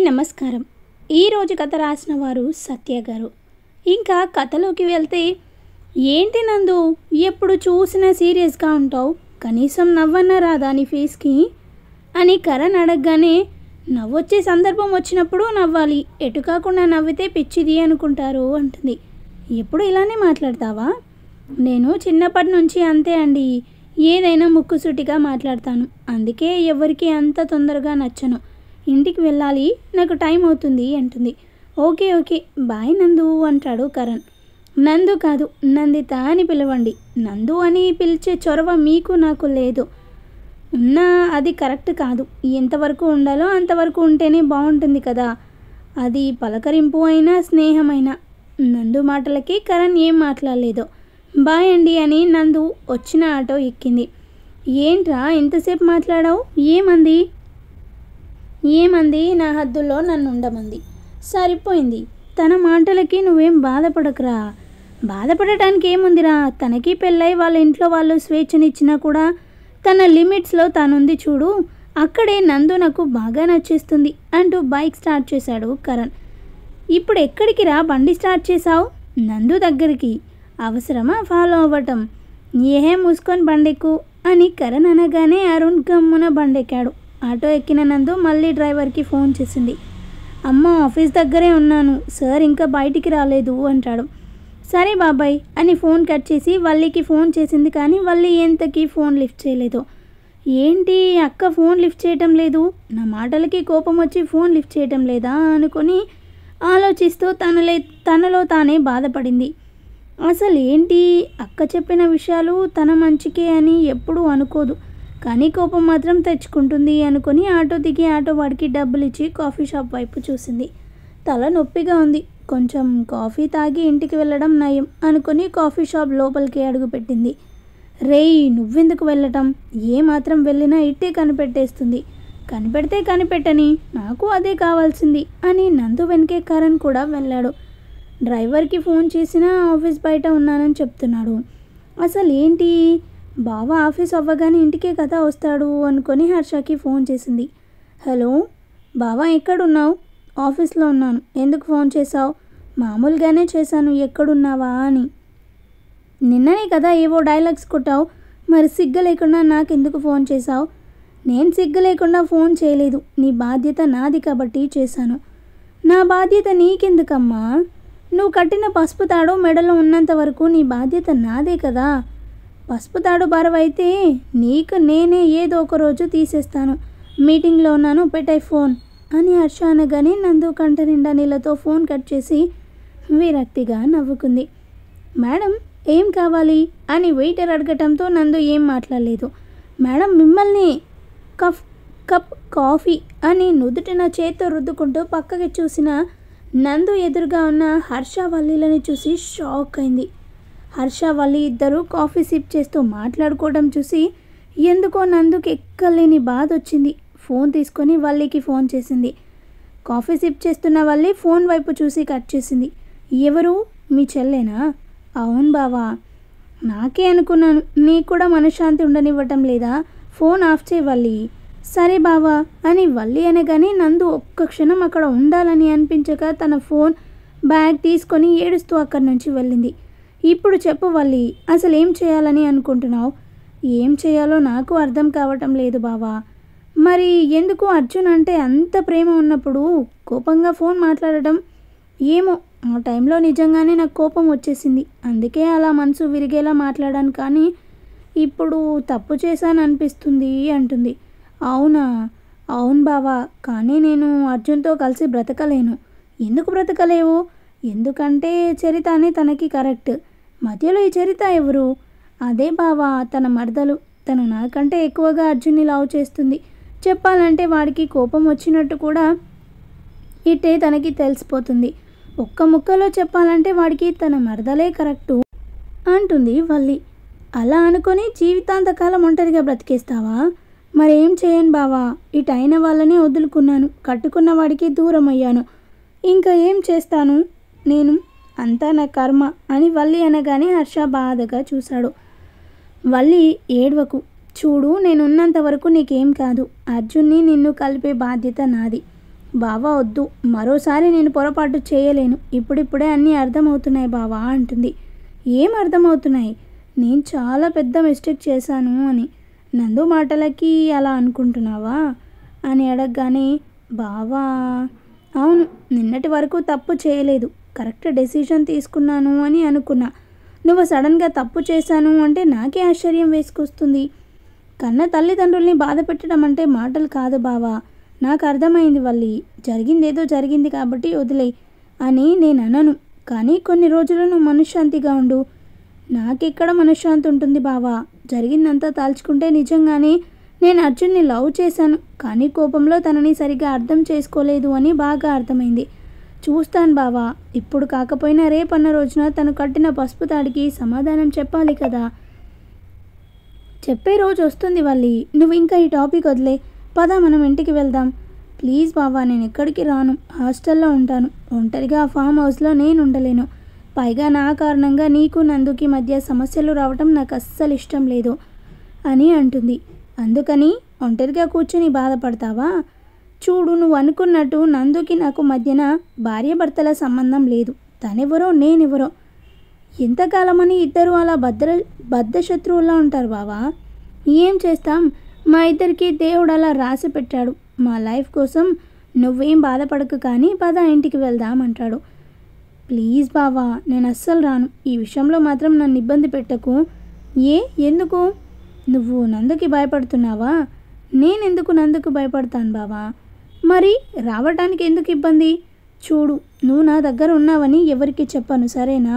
నమస్కారం. ఈరోజు కథ రాసిన వారు సత్య గారు. ఇంకా కథలోకి వెళ్తే, ఏంటి నందు ఎప్పుడు చూసినా సీరియస్గా ఉంటావు, కనీసం నవ్వన్నా రాదా నీ ఫేస్కి అని కరణ్ అడగగానే, నవ్వొచ్చే సందర్భం వచ్చినప్పుడు నవ్వాలి, ఎటు కాకుండా నవ్వితే పిచ్చిది అనుకుంటారు అంటుంది. ఎప్పుడు ఇలానే మాట్లాడతావా? నేను చిన్నప్పటి నుంచి అంతే అండి, ఏదైనా ముక్కుసూటిగా మాట్లాడతాను, అందుకే ఎవరికి అంత తొందరగా నచ్చను. ఇంటికి వెళ్ళాలి, నాకు టైం అవుతుంది అంటుంది. ఓకే ఓకే బాయ్ నందు అంటాడు కరణ్. నందు కాదు, నందిత అని పిలవండి. నందు అని పిలిచే చొరవ మీకు నాకు లేదు. ఉన్నా అది కరెక్ట్ కాదు. ఎంతవరకు ఉండాలో అంతవరకు ఉంటేనే బాగుంటుంది కదా. అది పలకరింపు అయినా స్నేహమైనా. నందు మాటలకి కరణ్ ఏం మాట్లాడలేదు. బాయ్ అండి అని నందు వచ్చిన ఆటో ఎక్కింది. ఏంట్రా ఎంతసేపు మాట్లాడావు? ఏమంది నా హద్దుల్లో నన్ను ఉండమంది. సరిపోయింది. తన మాటలకి నువ్వేం బాధపడకురా. బాధపడటానికి ఏముందిరా, తనకి పెళ్ళై వాళ్ళ ఇంట్లో వాళ్ళు స్వేచ్ఛనిచ్చినా కూడా తన లిమిట్స్లో తనుంది చూడు, అక్కడే నందు నాకు బాగా నచ్చేస్తుంది అంటూ బైక్ స్టార్ట్ చేశాడు కరణ్. ఇప్పుడు ఎక్కడికి రా బండి స్టార్ట్ చేశావు? నందు దగ్గరికి. అవసరమా ఫాలో అవ్వటం? ఏహే మూసుకొని బండెక్కు అని కరణ్ అనగానే అరుణ్ గమ్మున బండెక్కాడు. ఆటో ఎక్కిన నందు మళ్ళీ డ్రైవర్కి ఫోన్ చేసింది. అమ్మ ఆఫీస్ దగ్గరే ఉన్నాను సార్, ఇంకా బయటికి రాలేదు అంటాడు. సరే బాబాయ్ అని ఫోన్ కట్ చేసి వల్లికి ఫోన్ చేసింది. కానీ వల్లి ఎంతకీ ఫోన్ లిఫ్ట్ చేయలేదు. ఏంటి అక్క ఫోన్ లిఫ్ట్ చేయటం లేదు, నా మాటలకి కోపం వచ్చి ఫోన్ లిఫ్ట్ చేయటం లేదా అనుకొని ఆలోచిస్తూ తనలో తానే బాధపడింది. అసలు ఏంటి, అక్క చెప్పిన విషయాలు తన మంచికే అని ఎప్పుడూ అనుకోదు, కానీ కోపం మాత్రం తెచ్చుకుంటుంది అనుకుని ఆటో దిగి ఆటో వాడికి డబ్బులు ఇచ్చి కాఫీ షాప్ వైపు చూసింది. తల నొప్పిగా ఉంది, కొంచెం కాఫీ తాగి ఇంటికి వెళ్ళడం నయం అనుకుని కాఫీ షాప్ లోపలికి అడుగుపెట్టింది. రేయ్ నువ్వెందుకు వెళ్ళటం? ఏమాత్రం వెళ్ళినా ఇట్టే కనిపెట్టేస్తుంది. కనిపెడితే కనిపెట్టని, నాకు అదే కావాల్సింది అని నందు వెనకే కరణ్ కూడా వెళ్ళాడు. డ్రైవర్కి ఫోన్ చేసినా ఆఫీస్ బయట ఉన్నానని చెప్తున్నాడు. అసలు ఏంటి, బావ ఆఫీస్ అవ్వగానే ఇంటికే కదా వస్తాడు అనుకొని హర్షకి ఫోన్ చేసింది. హలో బావా, ఎక్కడున్నావు? ఆఫీస్లో ఉన్నాను. ఎందుకు ఫోన్ చేశావు? మామూలుగానే చేశాను, ఎక్కడున్నావా అని. నిన్ననే కదా ఏవో డైలాగ్స్ కొట్టావు, మరి సిగ్గు లేకుండా నాకెందుకు ఫోన్ చేశావు? నేను సిగ్గు లేకుండా ఫోన్ చేయలేదు, నీ బాధ్యత నాది కాబట్టి చేశాను. నా బాధ్యత నీకెందుకమ్మా? నువ్వు కట్టిన పసుపు తాడు మెడలో ఉన్నంత వరకు నీ బాధ్యత నాదే కదా. పసుపు తాడు బరువైతే నీకు నేనే ఏదో ఒక రోజు తీసేస్తాను. మీటింగ్లో ఉన్నాను, పెట్టాయి ఫోన్ అని హర్ష అనగానే నందు కంట నిండా నీళ్ళతో ఫోన్ కట్ చేసి విరక్తిగా నవ్వుకుంది. మేడం ఏం కావాలి అని వెయిటర్ అడగటంతో నందు ఏం మాట్లాడలేదు. మేడం మిమ్మల్ని, కప్ కాఫీ అని నుదుటిన చేత్తో రుద్దుకుంటూ పక్కకి చూసిన నందు ఎదురుగా ఉన్న హర్ష వల్లిలని చూసి షాక్ అయింది. హర్ష వల్లి ఇద్దరు కాఫీ సిప్ చేస్తూ మాట్లాడుకోవడం చూసి ఎందుకో నందుకి ఎక్కలేని బాధ వచ్చింది. ఫోన్ తీసుకొని వల్లికి ఫోన్ చేసింది. కాఫీ సిప్ చేస్తున్న వల్లి ఫోన్ వైపు చూసి కట్ చేసింది. ఎవరు, మీ చెల్లేనా? అవును బావా. నాకే అనుకున్నాను, నీకు కూడా మనశ్శాంతి ఉండనివ్వటం లేదా? ఫోన్ ఆఫ్ చేయి వల్లి. సరే బావా అని వల్లి అనగానే నందు ఒక్క క్షణం అక్కడ ఉండాలని అనిపించక తన ఫోన్ బ్యాగ్ తీసుకొని ఏడుస్తూ అక్కడి నుంచి వెళ్ళింది. ఇప్పుడు చెప్పు వల్లి, అసలు ఏం చేయాలని అనుకుంటున్నావు? ఏం చేయాలో నాకు అర్థం కావటం లేదు బావా. మరి ఎందుకు అర్జున్ అంటే అంత ప్రేమ ఉన్నప్పుడు కోపంగా ఫోన్ మాట్లాడటం? ఏమో, ఆ టైంలో నిజంగానే నాకు కోపం వచ్చేసింది, అందుకే అలా మనసు విరిగేలా మాట్లాడాను. కానీ ఇప్పుడు తప్పు చేశాను అనిపిస్తుంది అంటుంది. అవునా? అవును బావా, కానీ నేను అర్జున్తో కలిసి బ్రతకలేను. ఎందుకు బ్రతకలేవు? ఎందుకంటే చరిత అనే తనకి కరెక్ట్. మధ్యలో ఈ చరిత ఎవరు? అదే బావా, తన మరదలు. తను నాకంటే ఎక్కువగా అర్జున్ని లవ్ చేస్తుంది. చెప్పాలంటే వాడికి కోపం వచ్చినట్టు కూడా ఇట్టే తనకి తెలిసిపోతుంది. ఒక్క ముక్కలో చెప్పాలంటే వాడికి తన మరదలే కరెక్టు అంటుంది వల్లి. అలా అనుకొని జీవితాంతకాలం ఒంటరిగా బ్రతికేస్తావా? మరేం చేయను బావా, ఇటు అయిన వాళ్ళని వదులుకున్నాను, కట్టుకున్న వాడికి దూరం అయ్యాను, ఇంకా ఏం చేస్తాను నేను, అంతా నా కర్మ అని వల్లి అనగానే హర్ష బాధగా చూశాడు. వల్లి ఏడ్వకు, చూడు నేనున్నంత వరకు నీకేం కాదు. అర్జున్ని నిన్ను కలిపే బాధ్యత నాది. బావా వద్దు, మరోసారి నేను పొరపాటు చేయలేను. ఇప్పుడిప్పుడే అన్నీ అర్థమవుతున్నాయి బావా అంటుంది. ఏం అర్థమవుతున్నాయి? నేను చాలా పెద్ద మిస్టేక్ చేశాను అని. నందు మాటలకి అలా అనుకుంటున్నావా అని అడగగానే, బావా అవును, నిన్నటి వరకు తప్పు చేయలేదు, కరెక్ట్ డెసిషన్ తీసుకున్నాను అని అనుకున్నా. నువ్వు సడన్గా తప్పు చేశాను అంటే నాకే ఆశ్చర్యం వేసుకొస్తుంది. కన్న తల్లిదండ్రుల్ని బాధ పెట్టడం అంటే మాటలు కాదు బావా. నాకు అర్థమైంది వల్లి, జరిగిందేదో జరిగింది కాబట్టి వదిలే అని నేను అనను. కానీ కొన్ని రోజులు నువ్వు మనశ్శాంతిగా ఉండు. నాకెక్కడ మనశ్శాంతి ఉంటుంది బావా? జరిగిందంతా తలుచుకుంటే నిజంగానే నేను అర్జున్ని లవ్ చేశాను, కానీ కోపంలో తనని సరిగ్గా అర్థం చేసుకోలేదు అని బాగా అర్థమైంది. చూస్తాను బావా, ఇప్పుడు కాకపోయినా రేపన్న రోజున తను కట్టిన పసుపు తాడికి సమాధానం చెప్పాలి కదా. చెప్పే రోజు వస్తుంది వల్లి, నువ్వు ఇంకా ఈ టాపిక్ వదిలే. పద మనం ఇంటికి వెళ్దాం. ప్లీజ్ బావా, నేను ఎక్కడికి రాను, హాస్టల్లో ఉంటాను. ఒంటరిగా ఫామ్ హౌస్లో నేను ఉండలేను. పైగా నా కారణంగా నీకు నందుకి మధ్య సమస్యలు రావటం నాకు అస్సలు ఇష్టం లేదు అని అంటుంది. అందుకని ఒంటరిగా కూర్చొని బాధపడతావా? చూడు, నువ్వు అనుకున్నట్టు నందుకి నాకు మధ్యన భార్యాభర్తల సంబంధం లేదు. తనెవరో నేనెవరో. ఎంతకాలమని ఇద్దరు అలా బద్ధ శత్రువుల్లో ఉంటారు బావా? ఏం చేస్తాం, మా ఇద్దరికి దేవుడు అలా రాసి పెట్టాడు. మా లైఫ్ కోసం నువ్వేం బాధపడకు, కానీ పద ఇంటికి వెళ్దాం అంటాడు. ప్లీజ్ బావా, నేను అస్సలు రాను. ఈ విషయంలో మాత్రం నన్ను ఇబ్బంది పెట్టకు. ఎందుకు? నువ్వు నందుకి భయపడుతున్నావా? నేనెందుకు నందుకు భయపడతాను బావా? మరి రావటానికి ఎందుకు ఇబ్బంది? చూడు, నువ్వు నా దగ్గర ఉన్నావని ఎవరికి చెప్పను, సరేనా?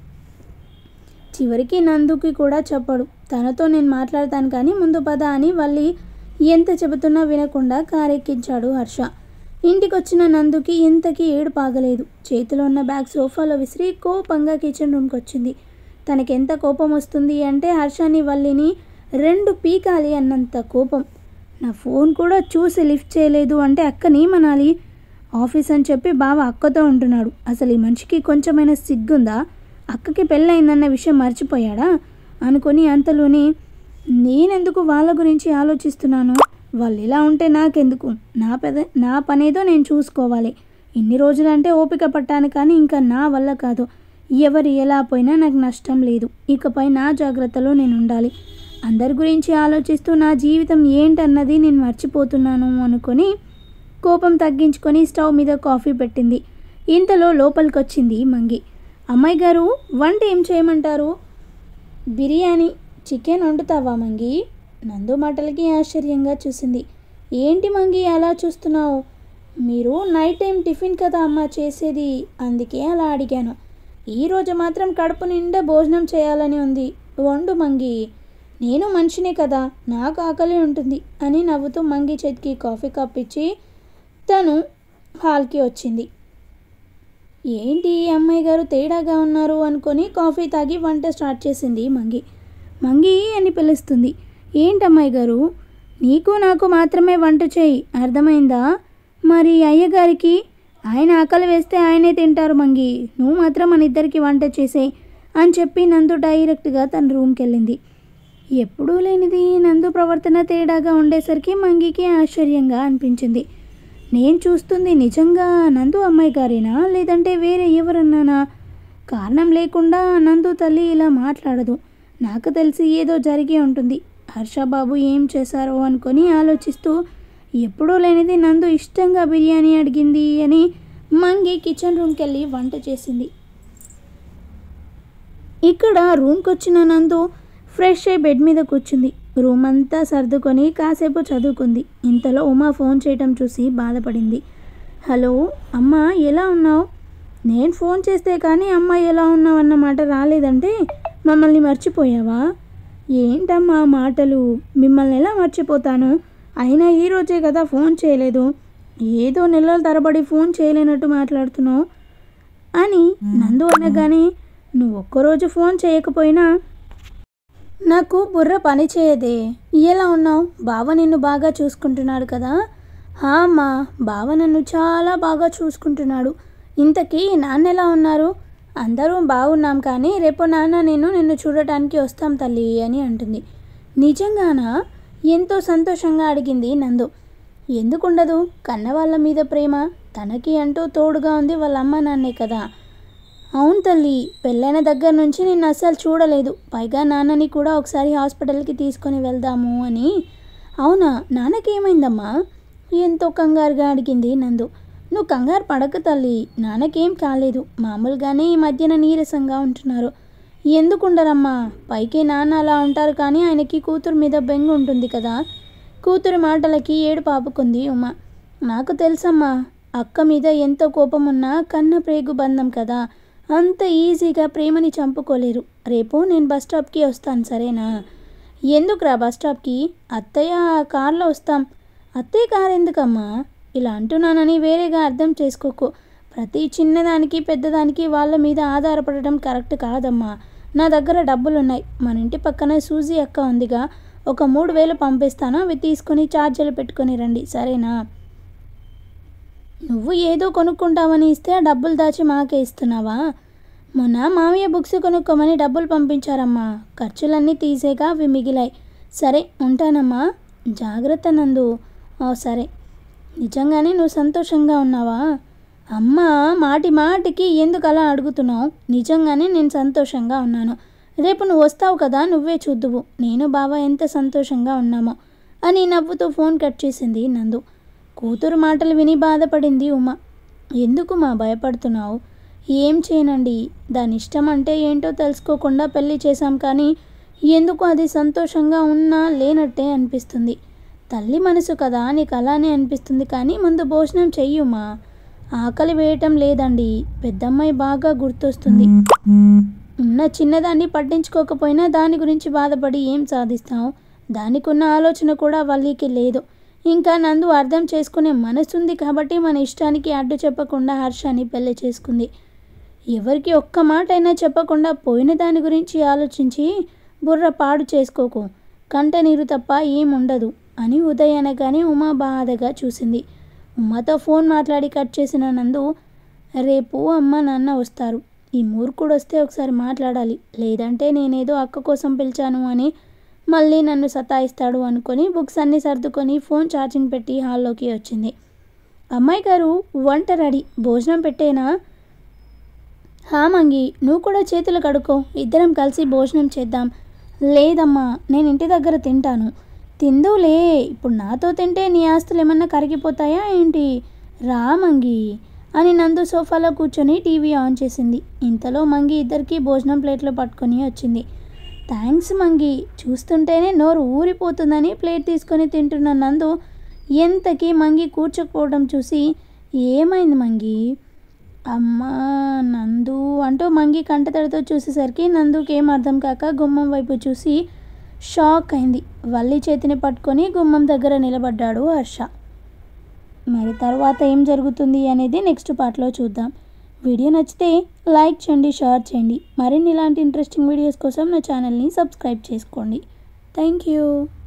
చివరికి నందుకి కూడా చెప్పడు. తనతో నేను మాట్లాడతాను, కానీ ముందు పద అని వల్లి ఎంత చెబుతున్నా వినకుండా కారెక్కించాడు హర్ష. ఇంటికొచ్చిన నందుకి ఇంతకీ ఏడుపు ఆగలేదు. చేతిలో ఉన్న బ్యాగ్ సోఫాలో విసిరి కోపంగా కిచెన్ రూమ్కి వచ్చింది. తనకెంత కోపం వస్తుంది అంటే హర్షని వల్లిని రెండు పీకాలి అన్నంత కోపం. నా ఫోన్ కూడా చూసి లిఫ్ట్ చేయలేదు అంటే అక్కని మనాలి. ఆఫీస్ అని చెప్పి బావ అక్కతో ఉంటున్నాడు. అసలు ఈ మనిషికి కొంచెమైనా సిగ్గుందా? అక్కకి పెళ్ళయిందన్న విషయం మర్చిపోయాడా అనుకొని అంతలోనే నేనెందుకు వాళ్ళ గురించి ఆలోచిస్తున్నాను? వాళ్ళు ఇలా ఉంటే నాకెందుకు? నా పనేదో నేను చూసుకోవాలి. ఇన్ని రోజులంటే ఓపిక పట్టాను, కానీ ఇంకా నా వల్ల కాదు. ఎవరు ఎలా పోయినా నాకు నష్టం లేదు. ఇకపై నా జాగ్రత్తలో నేను ఉండాలి. అందరి గురించి ఆలోచిస్తూ నా జీవితం ఏంటన్నది నేను మర్చిపోతున్నాను అనుకొని కోపం తగ్గించుకొని స్టవ్ మీద కాఫీ పెట్టింది. ఇంతలో లోపలికి వచ్చింది మంగి. అమ్మాయి గారు, వంట ఏం చేయమంటారు? బిర్యానీ. చికెన్ వండుతావా మంగి? నందు మాటలకి ఆశ్చర్యంగా చూసింది. ఏంటి మంగి అలా చూస్తున్నావు? మీరు నైట్ టైం టిఫిన్ కదా అమ్మ చేసేది, అందుకే అలా అడిగాను. ఈరోజు మాత్రం కడుపు నిండా భోజనం చేయాలని ఉంది. వండు మంగి. నేను మనిషినే కదా, నాకు ఆకలి ఉంటుంది అని నవ్వుతూ మంగి చేతికి కాఫీ కప్ ఇచ్చి తను హాల్కి వచ్చింది. ఏంటి అమ్మాయి గారు తేడాగా ఉన్నారు అనుకొని కాఫీ తాగి వంట స్టార్ట్ చేసింది మంగి. మంగి అని పిలుస్తుంది. ఏంటమ్మాయి గారు, నీకు నాకు మాత్రమే వంట చేయి, అర్థమైందా? మరి అయ్యగారికి? ఆయన ఆకలి వేస్తే ఆయనే తింటారు మంగి. నువ్వు మాత్రం మన ఇద్దరికి వంట చేసేయి అని చెప్పి నందు డైరెక్ట్గా తన రూమ్కి వెళ్ళింది. ఎప్పుడూ లేనిది నందు ప్రవర్తన తేడాగా ఉండేసరికి మంగికి ఆశ్చర్యంగా అనిపించింది. నేను చూస్తుంది నిజంగా నందు అమ్మాయి గారేనా, లేదంటే వేరే ఎవరన్నానా? కారణం లేకుండా నందు తల్లి ఇలా మాట్లాడదు. నాకు తెలిసి ఏదో జరిగే ఉంటుంది. హర్షబాబు ఏం చేశారో అనుకొని ఆలోచిస్తూ ఎప్పుడూ లేనిది నందు ఇష్టంగా బిర్యానీ అడిగింది అని మంగి కిచెన్ రూమ్కి వెళ్ళి వంట చేసింది. ఇక్కడ రూమ్కి వచ్చిన నందు ఫ్రెష్ అయి బెడ్ మీద కూర్చుంది. రూమ్ అంతా సర్దుకొని కాసేపు చదువుకుంది. ఇంతలో ఉమా ఫోన్ చేయటం చూసి బాధపడింది. హలో అమ్మ, ఎలా ఉన్నావు? నేను ఫోన్ చేస్తే కానీ అమ్మ ఎలా ఉన్నావు అన్నమాట రాలేదంటే మమ్మల్ని మర్చిపోయావా? ఏంటమ్మా మాటలు, మిమ్మల్ని ఎలా మర్చిపోతాను? అయినా ఈరోజే కదా ఫోన్ చేయలేదు, ఏదో నెలల తరబడి ఫోన్ చేయలేనట్టు మాట్లాడుతున్నావు అని నందు అనగానే, నువ్వు ఒక్కరోజు ఫోన్ చేయకపోయినా నాకు బుర్ర పని చేయదే. ఎలా ఉన్నావు? బావ నిన్ను బాగా చూసుకుంటున్నాడు కదా? అమ్మా, బావ నన్ను చాలా బాగా చూసుకుంటున్నాడు. ఇంతకీ నాన్న ఎలా ఉన్నారు? అందరూ బాగున్నాం, కానీ రేపు నాన్న నిన్ను చూడటానికి వస్తాం తల్లి అని అంటుంది. నిజంగానా? ఎంతో సంతోషంగా అడిగింది నందు. ఎందుకుండదు? కన్నవాళ్ళ మీద ప్రేమ తనకి అంటూ తోడుగా ఉంది వాళ్ళ అమ్మ నాన్నే కదా. అవును తల్లి, పెళ్ళైన దగ్గర నుంచి నిన్ను అస్సలు చూడలేదు. పైగా నాన్నని కూడా ఒకసారి హాస్పిటల్కి తీసుకొని వెళ్దాము అని. అవునా, నాన్నకి ఏమైందమ్మా? ఎంతో కంగారుగా అడిగింది నందు. నువ్వు కంగారు పడక తల్లి, నాన్నకేం కాలేదు. మామూలుగానే ఈ మధ్యన నీరసంగా ఉంటున్నారు. ఎందుకుండరమ్మా? పైకి నాన్న అలా ఉంటారు కానీ ఆయనకి కూతురు మీద బెంగ ఉంటుంది కదా. కూతురు మాటలకి ఏడుపు ఆపుకుంది ఉమ. నాకు తెలుసమ్మా, అక్క మీద ఎంతో కోపం ఉన్నా కన్న ప్రేగు బంధం కదా, అంత ఈజీగా ప్రేమని చంపుకోలేరు. రేపు నేను బస్ స్టాప్కి వస్తాను, సరేనా? ఎందుకురా బస్ స్టాప్కి? అత్తయ్య కార్లో వస్తాం. అత్తయ్య కారు ఎందుకమ్మా? ఇలా అంటున్నానని వేరేగా అర్థం చేసుకోకు. ప్రతి చిన్నదానికి పెద్దదానికి వాళ్ళ మీద ఆధారపడటం కరెక్ట్ కాదమ్మా. నా దగ్గర డబ్బులున్నాయి. మన ఇంటి పక్కన సూజీ అక్క ఉందిగా, ఒక 3,000 పంపిస్తాను. అవి తీసుకొని ఛార్జీలు పెట్టుకొని రండి, సరేనా? నువ్వు ఏదో కొనుక్కుంటామని ఇస్తే ఆ డబ్బులు దాచి మాకే ఇస్తున్నావా? మొన్న మామయ్య బుక్స్ కొనుక్కోమని డబ్బులు పంపించారమ్మా. ఖర్చులన్నీ తీసేగా అవి మిగిలాయి. సరే ఉంటానమ్మా, జాగ్రత్త నందు. సరే. నిజంగానే నువ్వు సంతోషంగా ఉన్నావా? అమ్మా, మాటి మాటికి ఎందుకు అలా అడుగుతున్నావు? నిజంగానే నేను సంతోషంగా ఉన్నాను. రేపు నువ్వు వస్తావు కదా, నువ్వే చూద్దువు నేను బావ ఎంత సంతోషంగా ఉన్నామో అని నవ్వుతూ ఫోన్ కట్ చేసింది నందు. కూతురు మాటలు విని బాధపడింది ఉమ. ఎందుకు మా భయపడుతున్నావు? ఏం చేయనండి, దాని ఇష్టం అంటే ఏంటో తెలుసుకోకుండా పెళ్లి చేశాం కానీ ఎందుకు అది సంతోషంగా ఉన్నా లేనట్టే అనిపిస్తుంది. తల్లి మనసు కదా, నీకు అలానే అనిపిస్తుంది. కానీ ముందు భోజనం చెయ్యుమా. ఆకలి వేయటం లేదండి. పెద్దమ్మాయి బాగా గుర్తొస్తుంది. ఉన్న చిన్నదాన్ని పట్టించుకోకపోయినా దాని గురించి బాధపడి ఏం సాధిస్తావు? దానికి ఉన్న ఆలోచన కూడా వల్లికి లేదు. ఇంకా నందు అర్థం చేసుకునే మనసుంది కాబట్టి మన ఇష్టానికి అడ్డు చెప్పకుండా హర్షాన్ని పెళ్లి చేసుకుంది. ఎవరికి ఒక్క మాట అయినా చెప్పకుండా పోయిన దాని గురించి ఆలోచించి బుర్ర పాడు చేసుకోకు. కంట నీరు తప్ప ఏముండదు అని ఉదయ్ అనగానే ఉమా బాధగా చూసింది. ఉమాతో ఫోన్ మాట్లాడి కట్ చేసిన నందు, రేపు అమ్మ నాన్న వస్తారు. ఈ మూర్ఖుడు వస్తే ఒకసారి మాట్లాడాలి, లేదంటే నేనేదో అక్క కోసం పిలిచాను అని మళ్ళీ నన్ను సతాయిస్తాడు అనుకొని బుక్స్ అన్నీ సర్దుకొని ఫోన్ ఛార్జింగ్ పెట్టి హాల్లోకి వచ్చింది. అమ్మాయి గారు, వంట రెడీ, భోజనం పెట్టేనా? హా మంగి, నువ్వు కూడా చేతులు కడుక్కో, ఇద్దరం కలిసి భోజనం చేద్దాం. లేదమ్మా, నేను ఇంటి దగ్గర తింటాను. తిందులే, ఇప్పుడు నాతో తింటే నీ ఆస్తులు ఏమన్నా కరిగిపోతాయా ఏంటి? రా మంగి అని నందు సోఫాలో కూర్చొని టీవీ ఆన్ చేసింది. ఇంతలో మంగి ఇద్దరికి భోజనం ప్లేట్లు పట్టుకొని వచ్చింది. థ్యాంక్స్ మంగి, చూస్తుంటేనే నోరు ఊరిపోతుందని ప్లేట్ తీసుకొని తింటున్న నందు ఎంతకీ మంగి కూర్చోకపోవడం చూసి, ఏమైంది మంగి? అమ్మా నందు అంటూ మంగి కంటతడితో చూసేసరికి నందుకి ఏం అర్థం కాక గుమ్మం వైపు చూసి షాక్ అయింది. వల్లి చేతిని పట్టుకొని గుమ్మం దగ్గర నిలబడ్డాడు హర్ష. మరి తర్వాత ఏం జరుగుతుంది అనేది నెక్స్ట్ పార్ట్లో చూద్దాం. వీడియో నచ్చితే లైక్ చేయండి, షేర్ చేయండి. మరిన్ని ఇలాంటి ఇంట్రెస్టింగ్ వీడియోస్ కోసం నా ఛానల్ని సబ్స్క్రైబ్ చేసుకోండి. Thank you.